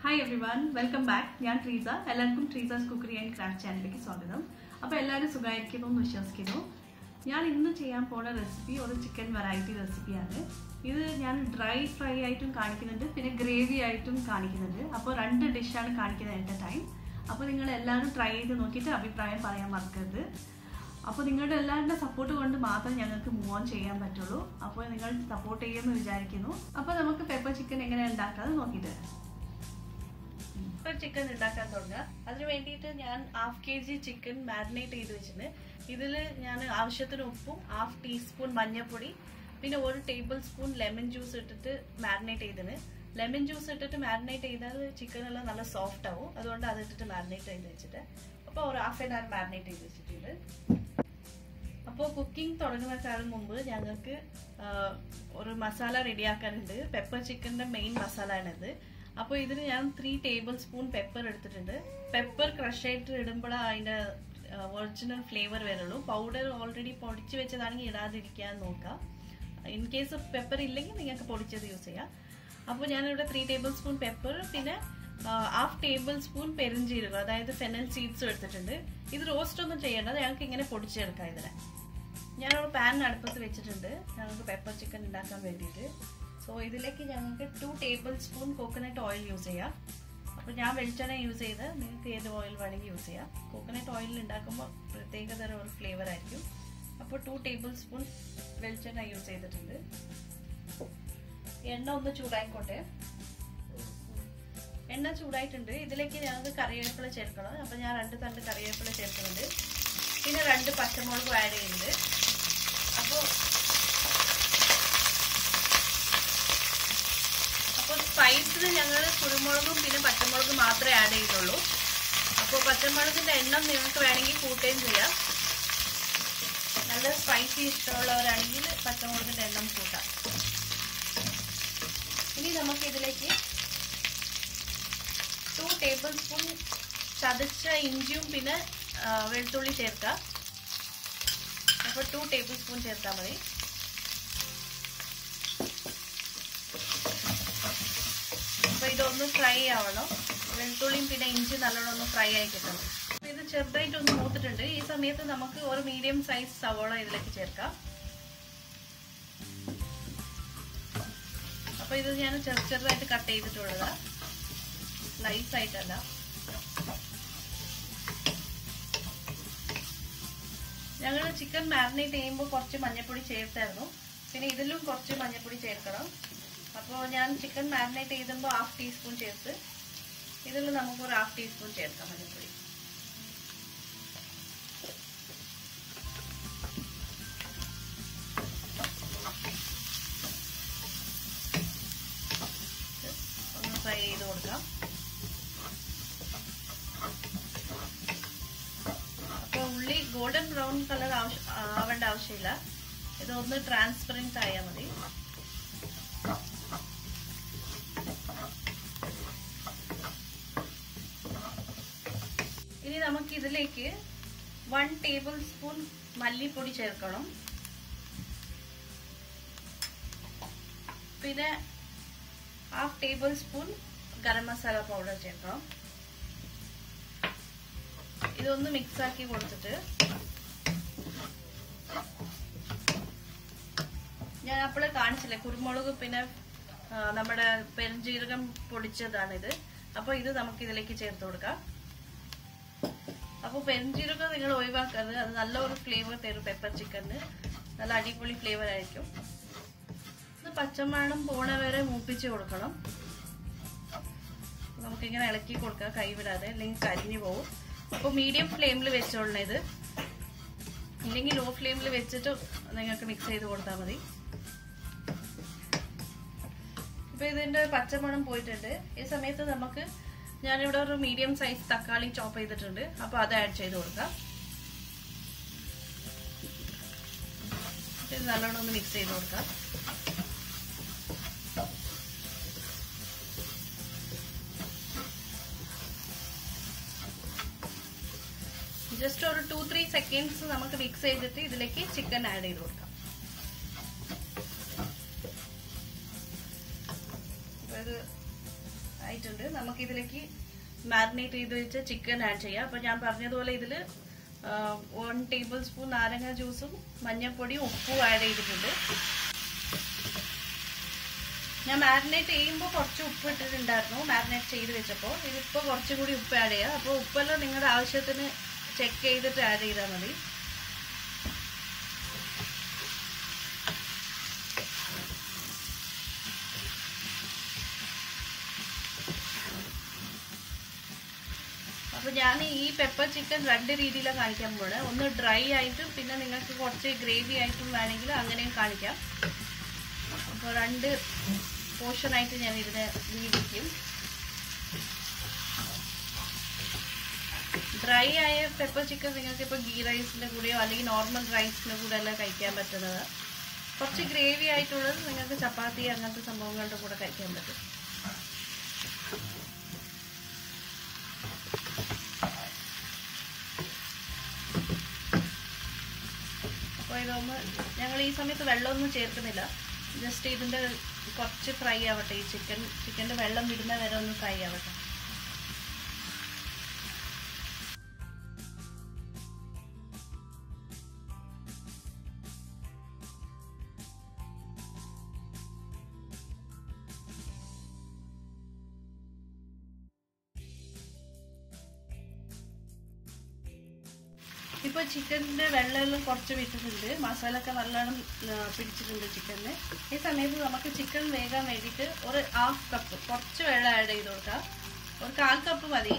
Hi everyone, welcome back. ഞാൻ ട്രീസ. എല്ലാവർക്കും Teresa's cookery and craft ചാനലിലേക്ക് സ്വാഗതം. അപ്പോൾ എല്ലാവരും സുഖമായിരിക്കുന്നു എന്ന് വിശ്വസിക്കുന്നു. ഞാൻ ഇന്ന് ചെയ്യാൻ പോകുന്ന റെസിപ്പി ഒരു ചിക്കൻ വെറൈറ്റി റെസിപ്പിയാണ്. ഇത് ഞാൻ ഡ്രൈ ഫ്രൈ ആയിട്ടും കാണിക്കുന്നുണ്ട്, പിന്നെ ഗ്രേവി ആയിട്ടും കാണിക്കുന്നുണ്ട്. അപ്പോൾ രണ്ട് ഡിഷാണ് കാണിക്കുന്നത് എൻ്റെ ടൈം. അപ്പോൾ നിങ്ങൾ എല്ലാവരും ട്രൈ ചെയ്ത് നോക്കിയിട്ട് അഭിപ്രായം പറയാൻ മറക്കരുത്. അപ്പോൾ നിങ്ങളുടെ എല്ലാവരുടെ സപ്പോർട്ട് കൊണ്ട് മാത്രം ഞങ്ങൾക്ക് മൂവ് ഓൺ ചെയ്യാൻ പറ്റുള്ളൂ. അപ്പോൾ നിങ്ങൾ സപ്പോർട്ട് ചെയ്യുമെന്ന് വിചാരിക്കുന്നു. അപ്പോൾ നമുക്ക് പെപ്പർ ചിക്കൻ എങ്ങനെ ഉണ്ടാക്കാതെ നോക്കിയിട്ട് ചിക്കൻ ഉണ്ടാക്കാൻ തുടങ്ങുക. അതിന് വേണ്ടിയിട്ട് ഞാൻ 1/2 kg ചിക്കൻ മാരിനേറ്റ് ചെയ്ത് വെച്ചിട്ടുണ്ട്. ഇതിൽ ഞാൻ ആവശ്യത്തിന് ഉപ്പും 1/2 ടീസ്പൂൺ മഞ്ഞൾപ്പൊടി പിന്നെ 1 ടേബിൾ സ്പൂൺ ലെമൺ ജ്യൂസ് ഇട്ടിട്ട് മാരിനേറ്റ് ചെയ്തിന്. ലെമൺ ജ്യൂസ് ഇട്ടിട്ട് മാരിനേറ്റ് ചെയ്താൽ ചിക്കനെല്ലാം നല്ല സോഫ്റ്റ് ആവും. അതുകൊണ്ട് അത് ഇട്ടിട്ട് മാരിനേറ്റ് ചെയ്ത് വെച്ചിട്ട് അപ്പോൾ ഒരു 1/2 hour മാരിനേറ്റ് ചെയ്ത് വെച്ചിട്ടുണ്ട്. അപ്പോൾ കുക്കിംഗ് തുടങ്ങുന്നതിനേക്കാളും മുമ്പ് ഞങ്ങൾക്ക് ഒരു മസാല റെഡിയാക്കാനുണ്ട്. പെപ്പർ ചിക്കൻ്റെ മെയിൻ മസാലയാണിത്. അപ്പോൾ ഇതിന് ഞാൻ 3 ടേബിൾ സ്പൂൺ പെപ്പർ എടുത്തിട്ടുണ്ട്. പെപ്പർ ക്രഷ് ആയിട്ട് ഇടുമ്പോഴാണ് അതിൻ്റെ ഒറിജിനൽ ഫ്ലേവർ വരുള്ളൂ. പൗഡർ ഓൾറെഡി പൊടിച്ച് വെച്ചതാണെങ്കിൽ ഇടാതിരിക്കാൻ നോക്കാം. ഇൻ കേസ് പെപ്പർ ഇല്ലെങ്കിൽ നിങ്ങൾക്ക് പൊടിച്ചത് യൂസ് ചെയ്യാം. അപ്പോൾ ഞാനിവിടെ 3 ടേബിൾ സ്പൂൺ പെപ്പർ പിന്നെ 1/2 ടേബിൾ സ്പൂൺ പെരിഞ്ജീരകം, അതായത് ഫെനൽ സീഡ്സും എടുത്തിട്ടുണ്ട്. ഇത് റോസ്റ്റ് ഒന്നും ചെയ്യേണ്ടത്, ഞങ്ങൾക്ക് ഇങ്ങനെ പൊടിച്ചെടുക്കാം. ഇതിനെ ഞാനൊരു പാൻ അടുപ്പത്ത് വെച്ചിട്ടുണ്ട് ഞങ്ങൾക്ക് പെപ്പർ ചിക്കൻ ഉണ്ടാക്കാൻ വേണ്ടിയിട്ട്. സോ ഇതിലേക്ക് ഞങ്ങൾക്ക് 2 tablespoon coconut oil use ചെയ്യാം. അപ്പോൾ ഞാൻ വെളിച്ചെണ്ണ യൂസ് ചെയ്ത് നിങ്ങൾക്ക് ഏത് ഓയിൽ വേണമെങ്കിൽ യൂസ് ചെയ്യാം. കോക്കനട്ട് ഓയിലിൽ ഉണ്ടാക്കുമ്പോൾ പ്രത്യേകതരം ഒരു ഫ്ലേവർ ആയിരിക്കും. അപ്പോൾ 2 ടേബിൾ സ്പൂൺ വെളിച്ചെണ്ണ യൂസ് ചെയ്തിട്ടുണ്ട്. എണ്ണ ഒന്ന് ചൂടായിക്കോട്ടെ. എണ്ണ ചൂടായിട്ടുണ്ട്. ഇതിലേക്ക് ഞങ്ങൾക്ക് കറിവേപ്പില ചേർക്കണം. അപ്പോൾ ഞാൻ 2 തണ്ട് കറിവേപ്പില ചേർക്കുന്നുണ്ട്. പിന്നെ 2 പച്ചമുളകും ആഡ് ചെയ്യുന്നുണ്ട്. അപ്പോൾ സ്പൈസിന് ഞങ്ങൾ കുരുമുളകും പിന്നെ പച്ചമുളകും മാത്രമേ ആഡ് ചെയ്തുള്ളൂ. അപ്പോൾ പച്ചമുളകിൻ്റെ എണ്ണം നിങ്ങൾക്ക് വേണമെങ്കിൽ കൂട്ടുകയും ചെയ്യാം. നല്ല സ്പൈസി ഇഷ്ടമുള്ളവരാണെങ്കിൽ പച്ചമുളകിൻ്റെ എണ്ണം കൂട്ടാം. ഇനി നമുക്ക് ഇതിലേക്ക് 2 ടേബിൾ സ്പൂൺ ചതച്ച ഇഞ്ചിയും പിന്നെ വെളുത്തുള്ളി ചേർക്കാം. അപ്പോൾ 2 ടേബിൾ സ്പൂൺ ചേർത്താൽ മതി. അപ്പോൾ ഇതൊന്ന് ഫ്രൈ ആവണം. വെളുത്തുള്ളിയും പിന്നെ ഇഞ്ചി നല്ലോണം ഒന്ന് ഫ്രൈ ആയി കിട്ടണം. അപ്പോൾ ഇത് ചെറുതായിട്ടൊന്ന് മൂത്തിട്ടുണ്ട്. ഈ സമയത്ത് നമുക്ക് ഒരു മീഡിയം സൈസ് സവോള ഇതിലേക്ക് ചേർക്കാം. അപ്പോൾ ഇത് ഞാൻ ചെറുതായിട്ട് കട്ട് ചെയ്തിട്ടുള്ളതാണ്, സ്ലൈസ് ആയിട്ടല്ല. ഞങ്ങൾ ചിക്കൻ മാരിനേറ്റ് ചെയ്യുമ്പോൾ കുറച്ച് മഞ്ഞൾപ്പൊടി ചേർത്തായിരുന്നു. പിന്നെ ഇതിലും കുറച്ച് മഞ്ഞൾപ്പൊടി ചേർക്കണം. അപ്പോൾ ഞാൻ ചിക്കൻ മാരിനേറ്റ് ചെയ്തുമ്പോൾ 1/2 ടീസ്പൂൺ ചേർത്ത് ഇതിൽ നമുക്കൊരു 1/2 ടീസ്പൂൺ ചേർക്കാം മഞ്ഞൾപ്പൊടി. ഒന്ന് ഫ്രൈ ചെയ്ത് കൊടുക്കാം. അപ്പോൾ ഉള്ളി ഗോൾഡൻ ബ്രൗൺ കളർ ആവേണ്ട ആവശ്യമില്ല. ഇതൊന്ന് ട്രാൻസ്പെറൻറ്റ് ആയാൽ മതി. ഇനി നമുക്ക് ഇതിലേക്ക് 1 ടേബിൾ സ്പൂൺ മല്ലിപ്പൊടി ചേർക്കണം. പിന്നെ 1/2 tablespoon garam masala powder ചേർക്കണം. ഇതൊന്ന് മിക്സ് ആക്കി കൊടുത്തിട്ട് ഞാൻ അപ്പോഴേ കാണിച്ചില്ലേ, കുരുമുളക് പിന്നെ നമ്മുടെ പെരുംജീരകം പൊടിച്ചതാണിത്. അപ്പോൾ ഇത് നമുക്ക് ഇതിലേക്ക് ചേർത്ത് കൊടുക്കാം. അപ്പോൾ പെരുംജീരകം നിങ്ങൾ ഒഴിവാക്കരുത്, അത് നല്ല ഒരു ഫ്ലേവർ തരും. പെപ്പർ ചിക്കന് നല്ല അടിപൊളി ഫ്ലേവർ ആയിരിക്കും. ഇത് പച്ചമണം പോണ വരെ മൂപ്പിച്ച് കൊടുക്കണം. നമുക്കിങ്ങനെ ഇളക്കി കൊടുക്കാം കൈവിടാതെ, അല്ലെങ്കിൽ കരിഞ്ഞു പോകും. അപ്പോൾ മീഡിയം ഫ്ലെയിമിൽ വെച്ചോളണം ഇത്, ഇല്ലെങ്കിൽ ലോ ഫ്ലെയിമിൽ വെച്ചിട്ട് നിങ്ങൾക്ക് മിക്സ് ചെയ്ത് കൊടുത്താൽ മതി. ഇപ്പോൾ ഇതിൻ്റെ പച്ചമണം പോയിട്ടുണ്ട്. ഈ സമയത്ത് നമുക്ക് ഞാനിവിടെ ഒരു മീഡിയം സൈസ് തക്കാളി ചോപ്പ് ചെയ്തിട്ടുണ്ട്. അപ്പോൾ അത് ആഡ് ചെയ്ത് കൊടുക്കാം. ഇത് നല്ലോണം ഒന്ന് മിക്സ് ചെയ്ത് കൊടുക്കാം. ജസ്റ്റ് ഒരു 2-3 സെക്കൻഡ്സ് നമുക്ക് മിക്സ് ചെയ്തിട്ട് ഇതിലേക്ക് ചിക്കൻ ആഡ് ചെയ്ത് കൊടുക്കാം. ഇത് ആയിട്ടുണ്ട്. നമുക്ക് ഇതിലേക്ക് മാരിനേറ്റ് ചെയ്ത് വെച്ച ചിക്കൻ ആഡ് ചെയ്യാം. അപ്പൊ ഞാൻ പറഞ്ഞതുപോലെ ഇതില് 1 ടേബിൾ സ്പൂൺ നാരങ്ങ ജ്യൂസും മഞ്ഞൾപ്പൊടിയും ഉപ്പും ആഡ് ചെയ്തിട്ടുണ്ട്. ഞാൻ മാരിനേറ്റ് ചെയ്യുമ്പോൾ കുറച്ച് ഉപ്പ് ഇട്ടിട്ടുണ്ടായിരുന്നു മാരിനേറ്റ് ചെയ്ത് വെച്ചപ്പോൾ. ഇതിപ്പോൾ കുറച്ചും കൂടി ഉപ്പ് ആഡ് ചെയ്യുക. അപ്പോൾ ഉപ്പെല്ലാം നിങ്ങളുടെ ആവശ്യത്തിന് ചെക്ക് ചെയ്തിട്ട് ആഡ് ചെയ്താൽ മതി. അപ്പോൾ ഞാൻ ഈ പെപ്പർ ചിക്കൻ 2 രീതിയിലാണ് കാണിക്കാൻ പോകുന്നത്. ഒന്ന് ഡ്രൈ ആയിട്ടും പിന്നെ നിങ്ങൾക്ക് കുറച്ച് ഗ്രേവി ആയിട്ടും വേണമെങ്കിൽ അങ്ങനെയും കാണിക്കാം. അപ്പോൾ 2 പോർഷനായിട്ട് ഞാൻ ഇതിനെ വീതിക്കും. ഡ്രൈ ആയ പെപ്പർ ചിക്കൻ നിങ്ങൾക്ക് ഇപ്പോൾ ഗീ റൈസിൻ്റെ കൂടെയോ അല്ലെങ്കിൽ നോർമൽ റൈസിൻ്റെ കൂടെ എല്ലാം കഴിക്കാൻ പറ്റുന്നത്. കുറച്ച് ഗ്രേവി ആയിട്ടുള്ളത് നിങ്ങൾക്ക് ചപ്പാത്തി അങ്ങനത്തെ സംഭവങ്ങളുടെ കൂടെ കഴിക്കാൻ പറ്റും. അപ്പോൾ ഇതൊന്ന് ഞങ്ങൾ ഈ സമയത്ത് വെള്ളമൊന്നും ചേർക്കുന്നില്ല. ജസ്റ്റ് ഇതിൻ്റെ കുറച്ച് ഫ്രൈ ആവട്ടെ. ഈ ചിക്കൻ്റെ വെള്ളം വിടുന്ന വരെ ഒന്ന് ഫ്രൈ ആവട്ടെ. ഇപ്പോൾ ചിക്കൻ്റെ വെള്ളമെല്ലാം കുറച്ച് വിട്ടിട്ടുണ്ട്. മസാല ഒക്കെ നല്ലോണം പിടിച്ചിട്ടുണ്ട് ചിക്കനിന്. ഈ സമയത്ത് നമുക്ക് ചിക്കൻ വേകാൻ വേണ്ടിയിട്ട് ഒരു 1/2 കപ്പ് കുറച്ച് വെള്ളം ആഡ് ചെയ്ത് കൊടുക്കാം. ഒരു 1/4 കപ്പ് മതി.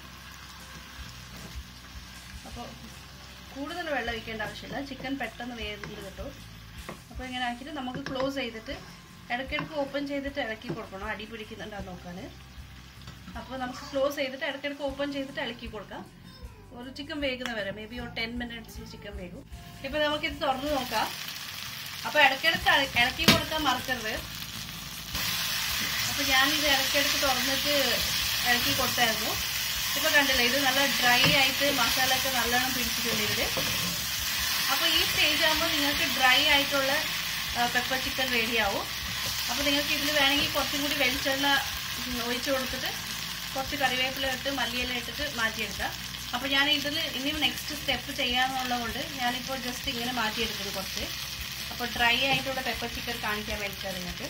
അപ്പോൾ കൂടുതൽ വെള്ളം ഒഴിക്കേണ്ട ആവശ്യമില്ല. ചിക്കൻ പെട്ടെന്ന് വേഗത്തിൽ കിട്ടും. അപ്പോൾ ഇങ്ങനെ ആക്കിയിട്ട് നമുക്ക് ക്ലോസ് ചെയ്തിട്ട് ഇടയ്ക്കിടയ്ക്ക് ഓപ്പൺ ചെയ്തിട്ട് ഇളക്കി കൊടുക്കണം. അടി പിടിക്കുന്നുണ്ടാന്ന് നോക്കാൻ. അപ്പോൾ നമുക്ക് ക്ലോസ് ചെയ്തിട്ട് ഇടയ്ക്കിടയ്ക്ക് ഓപ്പൺ ചെയ്തിട്ട് ഇളക്കി കൊടുക്കാം. ഒരു ചിക്കൻ വേകുന്ന വരെ മേ ബി ഒരു 10 മിനിറ്റ്സിൽ ചിക്കൻ വേകും. ഇപ്പൊ നമുക്കിത് തുറന്ന് നോക്കാം. അപ്പൊ ഇടയ്ക്കിടയ്ക്ക് ഇളക്കി കൊടുക്കാൻ മറക്കരുത്. അപ്പൊ ഞാനിത് ഇടയ്ക്കിടയ്ക്ക് തുറന്നിട്ട് ഇളക്കി കൊടുത്തായിരുന്നു. ഇപ്പൊ കണ്ടില്ലേ, ഇത് നല്ല ഡ്രൈ ആയിട്ട് മസാല ഒക്കെ നല്ലോണം പിടിച്ചിട്ടുണ്ട് ഇതില്. അപ്പൊ ഈ സ്റ്റേജ് ആകുമ്പോൾ നിങ്ങൾക്ക് ഡ്രൈ ആയിട്ടുള്ള പെപ്പർ ചിക്കൻ റെഡിയാവും. അപ്പൊ നിങ്ങൾക്ക് ഇതിൽ വേണമെങ്കിൽ കുറച്ചും കൂടി വെളിച്ചെണ്ണ ഒഴിച്ചു കൊടുത്തിട്ട് കുറച്ച് കറിവേപ്പില ഇട്ട് മല്ലിയില ഇട്ടിട്ട് മാറ്റിയെടുക്കാം. അപ്പോൾ ഞാൻ ഇതിൽ ഇനിയും നെക്സ്റ്റ് സ്റ്റെപ്പ് ചെയ്യാന്നുള്ളതുകൊണ്ട് ഞാനിപ്പോൾ ജസ്റ്റ് ഇങ്ങനെ മാറ്റിയെടുക്കുന്നു കുറച്ച്. അപ്പോൾ ഡ്രൈ ആയിട്ടുള്ള പെപ്പർ ചിക്കൻ കാണിക്കാൻ വേണ്ടിയിട്ടാണ് നിങ്ങൾക്ക്.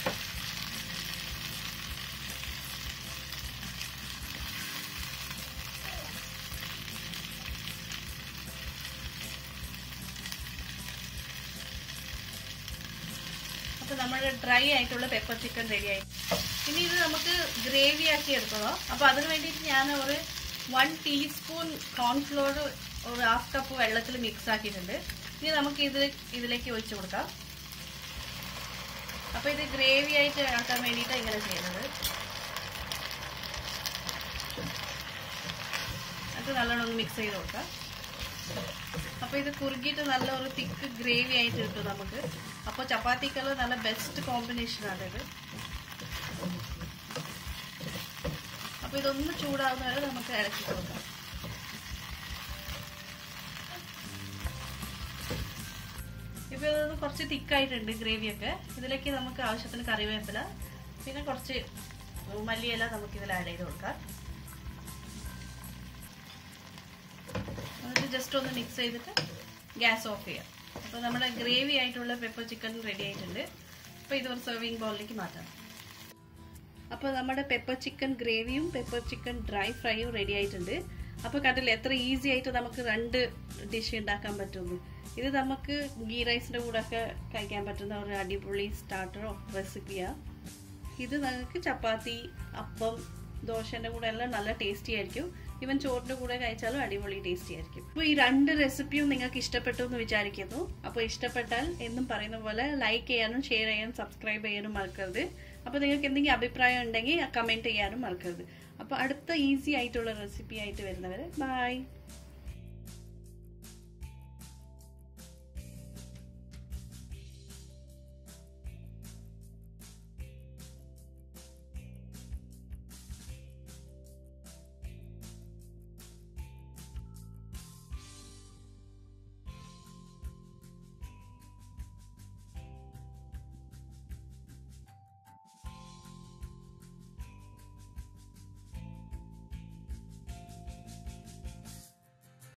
അപ്പോൾ നമ്മുടെ ഡ്രൈ ആയിട്ടുള്ള പെപ്പർ ചിക്കൻ റെഡിയായി. ഇനി ഇത് നമുക്ക് ഗ്രേവി ആക്കി എടുക്കണം. അപ്പോൾ അതിന് വേണ്ടിയിട്ട് ഞാൻ ഒരു 1 ടീസ്പൂൺ കോൺഫ്ലോർ ഒരു 1/2 കപ്പ് വെള്ളത്തിൽ മിക്സ് ആക്കിയിട്ടുണ്ട്. ഇനി നമുക്ക് ഇതിലേക്ക് ഒഴിച്ചു കൊടുക്കാം. അപ്പോൾ ഇത് ഗ്രേവി ആയിട്ട് ആക്കാൻ വേണ്ടിയിട്ടാണ് ഇങ്ങനെ ചെയ്യുന്നത്. അത് നല്ലോണം ഒന്ന് മിക്സ് ചെയ്ത് കൊടുക്കാം. അപ്പോൾ ഇത് കുറുകിയിട്ട് നല്ല ഒരു തിക്ക് ഗ്രേവി ആയിട്ട് കിട്ടും നമുക്ക്. അപ്പോൾ ചപ്പാത്തിക്കെല്ലാം നല്ല ബെസ്റ്റ് കോമ്പിനേഷനാണ് ഇത്. അപ്പോൾ ഇതൊന്ന് ചൂടാവുന്ന വരെ നമുക്ക് ഇളക്കി കൊടുക്കാം. ഇപ്പോൾ ഇതൊന്ന് കുറച്ച് തിക്കായിട്ടുണ്ട് ഗ്രേവിയൊക്കെ. ഇതിലേക്ക് നമുക്ക് ആവശ്യത്തിന് കറിവേപ്പില പിന്നെ കുറച്ച് മല്ലിയില നമുക്കിതിൽ ആഡ് ചെയ്ത് കൊടുക്കാം. എന്നിട്ട് ജസ്റ്റ് ഒന്ന് മിക്സ് ചെയ്തിട്ട് ഗ്യാസ് ഓഫ് ചെയ്യാം. അപ്പോൾ നമ്മുടെ ഗ്രേവി ആയിട്ടുള്ള പെപ്പർ ചിക്കൻ റെഡി ആയിട്ടുണ്ട്. അപ്പോൾ ഇത് ഒരു സെർവിങ് ബൗളിലേക്ക് മാറ്റാം. അപ്പോൾ നമ്മുടെ പെപ്പർ ചിക്കൻ ഗ്രേവിയും പെപ്പർ ചിക്കൻ ഡ്രൈ ഫ്രൈയും റെഡി ആയിട്ടുണ്ട്. അപ്പോൾ കണ്ടില്ലേ എത്ര ഈസി ആയിട്ട് നമുക്ക് 2 ഡിഷ് ഉണ്ടാക്കാൻ പറ്റുന്നു. ഇത് നമുക്ക് ഗീ റൈസിൻ്റെ കൂടെ ഒക്കെ കഴിക്കാൻ പറ്റുന്ന ഒരു അടിപൊളി സ്റ്റാർട്ടറോ റെസിപ്പിയാണ്. ഇത് നിങ്ങൾക്ക് ചപ്പാത്തി, അപ്പം, ദോശൻ്റെ കൂടെ എല്ലാം നല്ല ടേസ്റ്റി ആയിരിക്കും. ഈവൻ ചോറിൻ്റെ കൂടെ കഴിച്ചാലും അടിപൊളി ടേസ്റ്റി ആയിരിക്കും. അപ്പോൾ ഈ 2 റെസിപ്പിയും നിങ്ങൾക്ക് ഇഷ്ടപ്പെട്ടു എന്ന് വിചാരിക്കുന്നു. അപ്പോൾ ഇഷ്ടപ്പെട്ടാൽ എന്നും പറയുന്ന പോലെ ലൈക്ക് ചെയ്യാനും ഷെയർ ചെയ്യാനും സബ്സ്ക്രൈബ് ചെയ്യാനും മറക്കരുത്. അപ്പോൾ നിങ്ങൾക്ക് എന്തെങ്കിലും അഭിപ്രായം ഉണ്ടെങ്കിൽ കമൻറ്റ് ചെയ്യാനും മറക്കരുത്. അപ്പോൾ അടുത്ത ഈസി ആയിട്ടുള്ള റെസിപ്പി ആയിട്ട് വരുന്നവരെ ബൈ.